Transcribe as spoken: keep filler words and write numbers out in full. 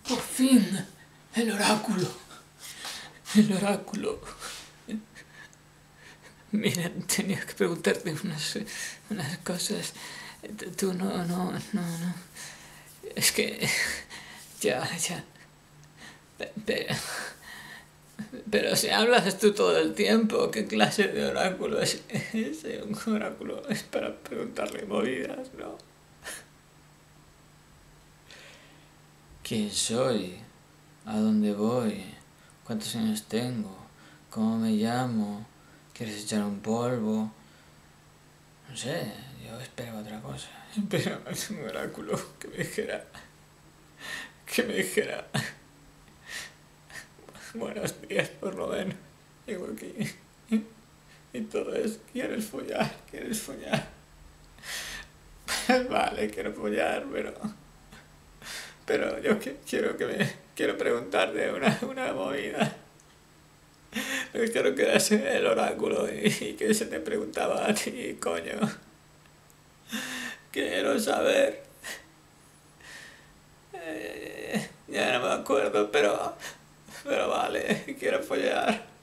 Por fin, el oráculo. El oráculo. Mira, tenía que preguntarte unas, unas cosas. Tú no, no, no, no. Es que... Ya, ya. Pero, pero si hablas tú todo el tiempo, ¿qué clase de oráculo es ese? Un oráculo es para preguntarle movidas, ¿no? ¿Quién soy? ¿A dónde voy? ¿Cuántos años tengo? ¿Cómo me llamo? ¿Quieres echar un polvo? No sé, yo esperaba otra cosa. Pero es un oráculo que me dijera... Que me dijera... Buenos días, por lo menos. Digo aquí. Y todo es, ¿quieres follar? ¿Quieres follar? Vale, quiero follar, pero... Pero yo que, quiero que me... Quiero preguntarte una, una movida. Pero quiero que eras el oráculo y, y que se te preguntaba a ti, coño. Quiero saber... Eh, ya no me acuerdo, pero... Pero vale, quiero follar.